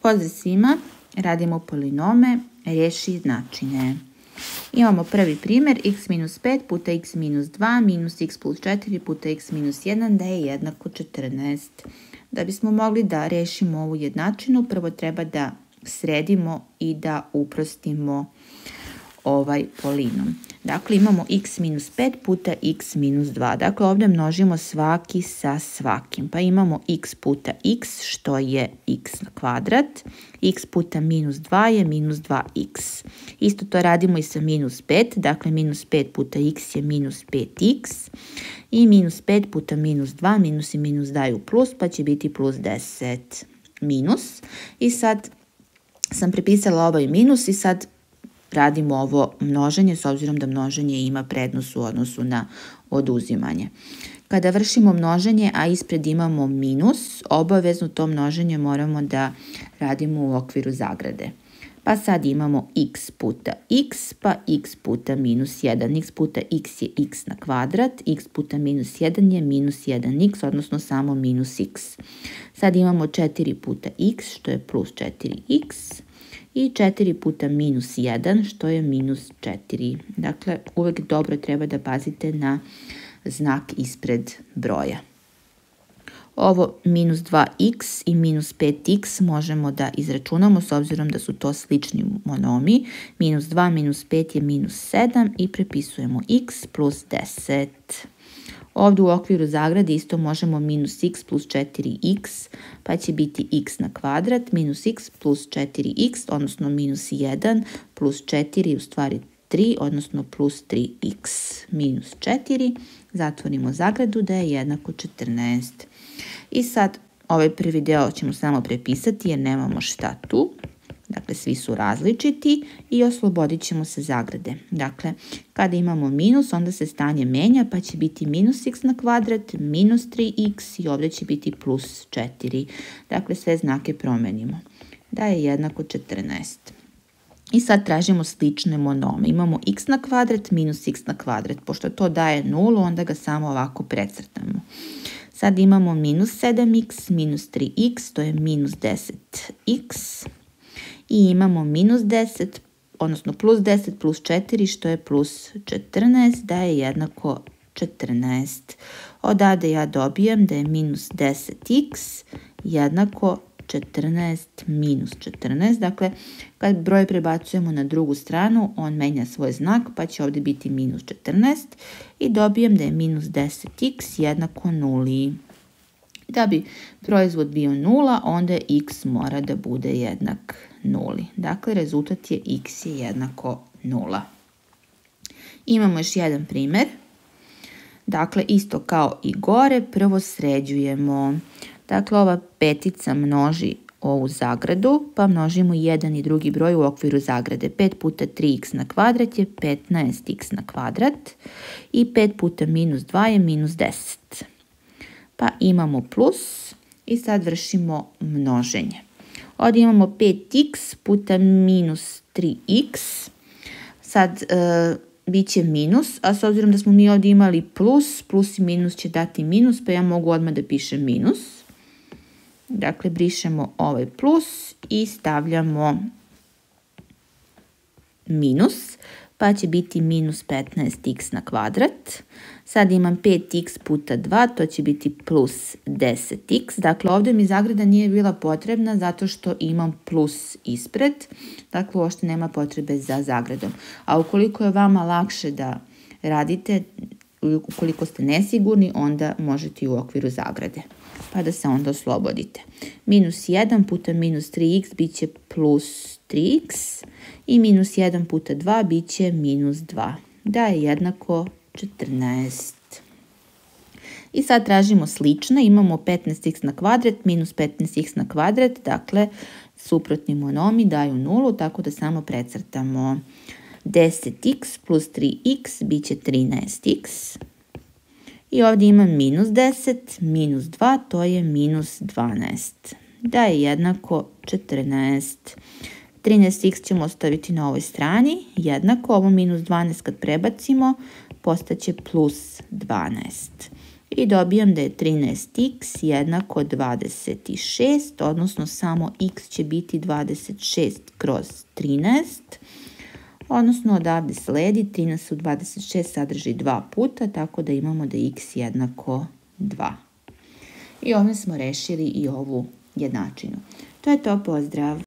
Pozdrav svima, radimo polinome, riješi jednačine. Imamo prvi primjer, x minus 5 puta x minus 2 minus x plus 4 puta x minus 1 da je jednako 14. Da bismo mogli da riješimo ovu jednačinu, prvo treba da sredimo i da uprostimo ovaj polinom. Dakle, imamo x minus 5 puta x minus 2. Dakle, ovdje množimo svaki sa svakim. Pa imamo x puta x, što je x na kvadrat. X puta minus 2 je minus 2x. Isto to radimo i sa minus 5. Dakle, minus 5 puta x je minus 5x. I minus 5 puta minus 2. Minus i minus daju plus, pa će biti plus 10 minus. I sad sam prepisala ovaj minus i sad radimo ovo množenje, s obzirom da množenje ima prednost u odnosu na oduzimanje. Kada vršimo množenje, a ispred imamo minus, obavezno to množenje moramo da radimo u okviru zagrade. Pa sad imamo x puta x, pa x puta minus 1. X puta x je x na kvadrat, x puta minus 1 je minus 1x, odnosno samo minus x. Sad imamo 4 puta x, što je plus 4x. I 4 puta minus 1, što je minus 4. Dakle, uvijek dobro treba da pazite na znak ispred broja. Ovo minus 2x i minus 5x možemo da izračunamo s obzirom da su to slični monomi. Minus 2 minus 5 je minus 7 i prepisujemo x plus 10. Ovdje u okviru zagrade isto možemo minus x plus 4x, pa će biti x na kvadrat, minus x plus 4x, odnosno minus 1 plus 4, u stvari 3, odnosno plus 3x minus 4. Zatvorimo zagradu da je jednako 14. I sad ovaj prvi deo ćemo samo prepisati jer nemamo šta tu. Dakle, svi su različiti i oslobodit ćemo se zagrade. Dakle, kada imamo minus, onda se stanje menja, pa će biti minus x na kvadrat, minus 3x i ovdje će biti plus 4. Dakle, sve znake promenimo. Da je jednako 14. I sad tražimo slične monome. Imamo x na kvadrat minus x na kvadrat. Pošto to daje 0, onda ga samo ovako precrtamo. Sad imamo minus 7x minus 3x, to je minus 10x. I imamo minus 10, odnosno plus 10 plus 4, što je plus 14, da je jednako 14. Odavde ja dobijem da je minus 10x jednako 14 minus 14. Dakle, kad broj prebacujemo na drugu stranu, on menja svoj znak, pa će ovdje biti minus 14. I dobijem da je minus 10x jednako 0. Da bi proizvod bio 0, onda x mora da bude jednak 0. Dakle, rezultat je x je jednako 0. Imamo još jedan primjer. Dakle, isto kao i gore, prvo sređujemo. Dakle, ova petica množi ovu zagradu, pa množimo jedan i drugi broj u okviru zagrade. 5 puta 3x na kvadrat je 15x na kvadrat i 5 puta minus 2 je minus 10. Pa imamo plus i sad vršimo množenje. Ovdje imamo 5x puta minus 3x. Sad bit će minus, a s obzirom da smo mi ovdje imali plus, plus i minus će dati minus, pa ja mogu odmah da pišem minus. Dakle, brišemo ovaj plus i stavljamo minus, pa će biti minus 15x na kvadrat. Sad imam 5x puta 2, to će biti plus 10x. Dakle, ovdje mi zagrada nije bila potrebna zato što imam plus ispred. Dakle, uopšte nema potrebe za zagradom. A ukoliko je vama lakše da radite, ukoliko ste nesigurni, onda možete i u okviru zagrade. Pa da se onda oslobodite. Minus 1 puta minus 3x bit će plus 3x i minus 1 puta 2 bit će minus 2. Da je jednako 14. I sad tražimo slične. Imamo 15x na kvadrat minus 15x na kvadrat. Dakle, suprotni monomi daju 0, tako da samo precrtamo. 10x plus 3x bit će 13x. I ovdje imam minus 10, minus 2, to je minus 12. Da je jednako 14. 13x ćemo ostaviti na ovoj strani, jednako ovo minus 12 kad prebacimo, postaće plus 12. I dobijam da je 13x jednako 26, odnosno samo x će biti 26 kroz 13, odnosno odavde sledi 13 u 26 sadrži 2 puta, tako da imamo da je x jednako 2. I ovdje smo rešili i ovu jednačinu. To je to, pozdrav!